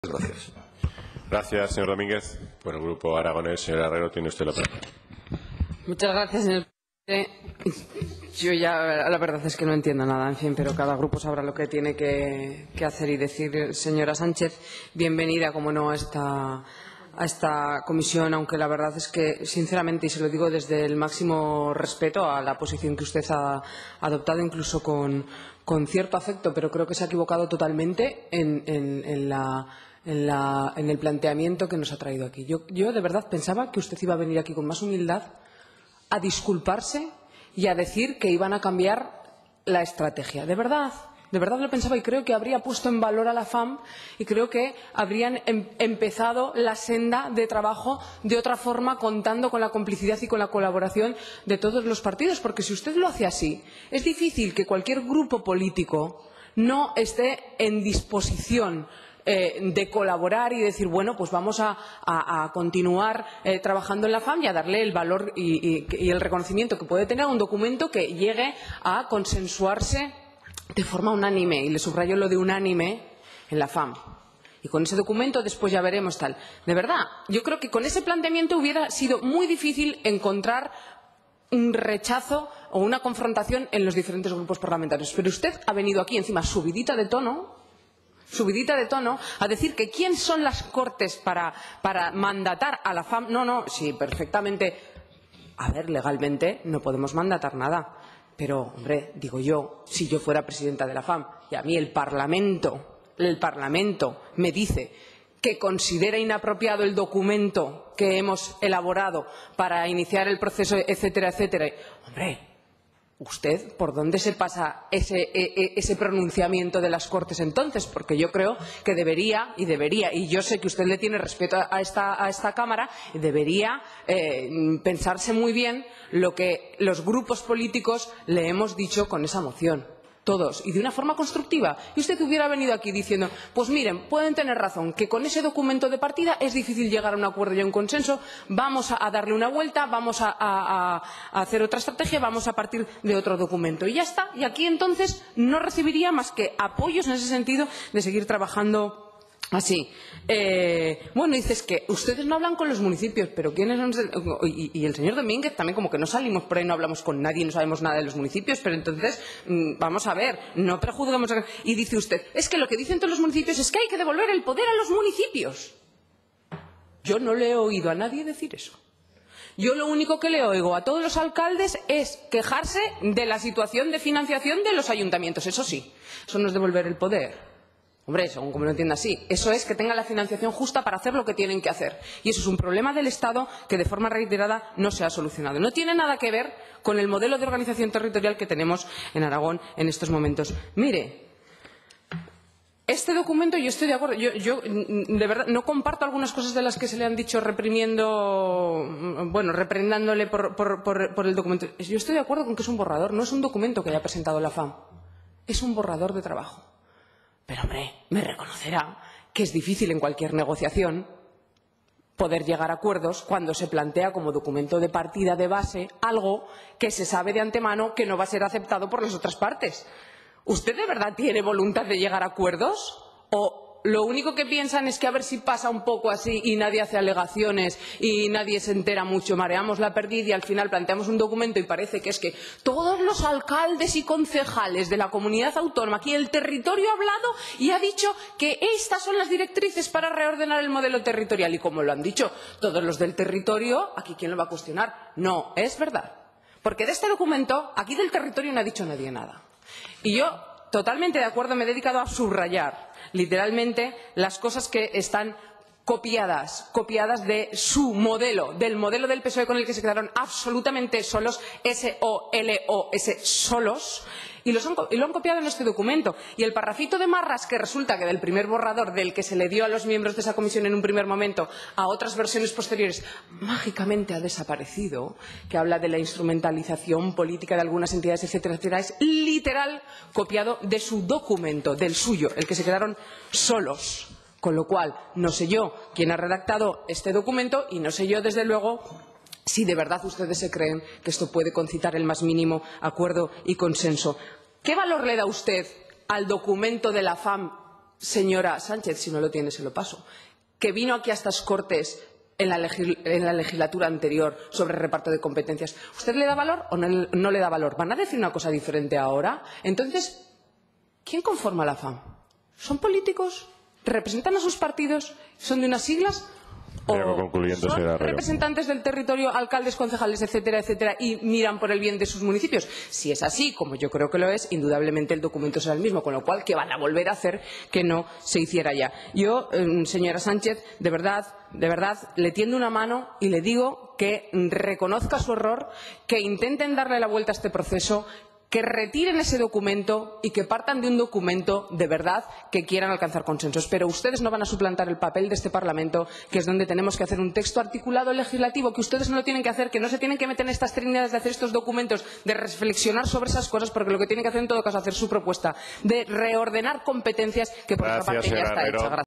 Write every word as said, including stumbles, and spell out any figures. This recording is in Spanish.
Gracias. Gracias, señor Domínguez. Por el Grupo Aragonés, señor Herrero, tiene usted la palabra. Muchas gracias, señor presidente. Yo ya, la verdad es que no entiendo nada, en fin, pero cada grupo sabrá lo que tiene que, que hacer y decir. Señora Sánchez, bienvenida, como no, a esta, a esta comisión, aunque la verdad es que, sinceramente, y se lo digo desde el máximo respeto a la posición que usted ha adoptado, incluso con, con cierto afecto, pero creo que se ha equivocado totalmente en, en, en la... En, la, en el planteamiento que nos ha traído aquí. Yo, yo de verdad pensaba que usted iba a venir aquí con más humildad a disculparse y a decir que iban a cambiar la estrategia. De verdad, de verdad lo pensaba y creo que habría puesto en valor a la F A M y creo que habrían em, empezado la senda de trabajo de otra forma, contando con la complicidad y con la colaboración de todos los partidos. Porque si usted lo hace así, es difícil que cualquier grupo político no esté en disposición Eh, de colaborar y decir, bueno, pues vamos a, a, a continuar eh, trabajando en la F A M y a darle el valor y, y, y el reconocimiento que puede tener a un documento que llegue a consensuarse de forma unánime. Y le subrayo lo de unánime en la F A M. Y con ese documento después ya veremos tal. De verdad, yo creo que con ese planteamiento hubiera sido muy difícil encontrar un rechazo o una confrontación en los diferentes grupos parlamentarios. Pero usted ha venido aquí encima subidita de tono subidita de tono a decir que quién son las Cortes para, para mandatar a la F A M. No, no, sí, perfectamente. A ver, legalmente no podemos mandatar nada. Pero, hombre, digo yo, si yo fuera presidenta de la F A M y a mí el Parlamento, el Parlamento me dice que considera inapropiado el documento que hemos elaborado para iniciar el proceso, etcétera, etcétera, hombre, ¿usted por dónde se pasa ese, ese pronunciamiento de las Cortes entonces? Porque yo creo que debería, y debería, y yo sé que usted le tiene respeto a esta, a esta Cámara, debería eh, pensarse muy bien lo que los grupos políticos le hemos dicho con esa moción. Todos, y de una forma constructiva. Y usted hubiera venido aquí diciendo, pues miren, pueden tener razón, que con ese documento de partida es difícil llegar a un acuerdo y a un consenso, vamos a, a darle una vuelta, vamos a, a, a hacer otra estrategia, vamos a partir de otro documento. Y ya está. Y aquí entonces no recibiría más que apoyos en ese sentido de seguir trabajando así. Eh, bueno, dices que ustedes no hablan con los municipios, pero ¿quiénes son? Y, y el señor Domínguez también, como que no salimos por ahí, no hablamos con nadie, no sabemos nada de los municipios, pero entonces, mmm, vamos a ver, no prejuzguemos. Y dice usted, es que lo que dicen todos los municipios es que hay que devolver el poder a los municipios. Yo no le he oído a nadie decir eso. Yo lo único que le oigo a todos los alcaldes es quejarse de la situación de financiación de los ayuntamientos. Eso sí, eso no es devolver el poder. Hombre, según como lo entienda así, eso es que tengan la financiación justa para hacer lo que tienen que hacer. Y eso es un problema del Estado que de forma reiterada no se ha solucionado. No tiene nada que ver con el modelo de organización territorial que tenemos en Aragón en estos momentos. Mire, este documento, yo estoy de acuerdo, yo, yo de verdad no comparto algunas cosas de las que se le han dicho reprimiendo, bueno, reprendándole por, por, por, por el documento. Yo estoy de acuerdo con que es un borrador, no es un documento que haya presentado la F A M, es un borrador de trabajo. Pero, hombre, me reconocerá que es difícil en cualquier negociación poder llegar a acuerdos cuando se plantea como documento de partida de base algo que se sabe de antemano que no va a ser aceptado por las otras partes. ¿Usted de verdad tiene voluntad de llegar a acuerdos? ¿O lo único que piensan es que a ver si pasa un poco así y nadie hace alegaciones y nadie se entera mucho, mareamos la perdiz y al final planteamos un documento y parece que es que todos los alcaldes y concejales de la comunidad autónoma, aquí el territorio ha hablado y ha dicho que estas son las directrices para reordenar el modelo territorial? Y como lo han dicho todos los del territorio, ¿aquí quién lo va a cuestionar? No, es verdad. Porque de este documento, aquí del territorio no ha dicho nadie nada. Y yo, totalmente de acuerdo, me he dedicado a subrayar literalmente las cosas que están copiadas, copiadas de su modelo, del modelo del P S O E con el que se quedaron absolutamente solos, S O L O S, solos, y, los han, y lo han copiado en este documento. Y el parrafito de marras que resulta que del primer borrador, del que se le dio a los miembros de esa comisión en un primer momento, a otras versiones posteriores, mágicamente ha desaparecido, que habla de la instrumentalización política de algunas entidades, etcétera, etcétera, es literal copiado de su documento, del suyo, el que se quedaron solos. Con lo cual, no sé yo quién ha redactado este documento y no sé yo, desde luego, si de verdad ustedes se creen que esto puede concitar el más mínimo acuerdo y consenso. ¿Qué valor le da usted al documento de la F A M señora Sánchez, si no lo tiene, se lo paso, que vino aquí a estas Cortes en la, legis en la legislatura anterior sobre reparto de competencias, ¿usted le da valor o no, no le da valor? ¿Van a decir una cosa diferente ahora? Entonces, ¿quién conforma la F A M? ¿Son políticos? ¿Representan a sus partidos? ¿Son de unas siglas? ¿O son representantes del territorio, alcaldes, concejales, etcétera, etcétera, y miran por el bien de sus municipios? Si es así, como yo creo que lo es, indudablemente el documento será el mismo, con lo cual, ¿qué van a volver a hacer que no se hiciera ya? Yo, eh, señora Sánchez, de verdad, de verdad, le tiendo una mano y le digo que reconozca su error, que intenten darle la vuelta a este proceso, que retiren ese documento y que partan de un documento de verdad que quieran alcanzar consensos. Pero ustedes no van a suplantar el papel de este Parlamento, que es donde tenemos que hacer un texto articulado legislativo, que ustedes no lo tienen que hacer, que no se tienen que meter en estas trinidades de hacer estos documentos, de reflexionar sobre esas cosas, porque lo que tienen que hacer en todo caso es hacer su propuesta de reordenar competencias que por otra parte ya está hecha.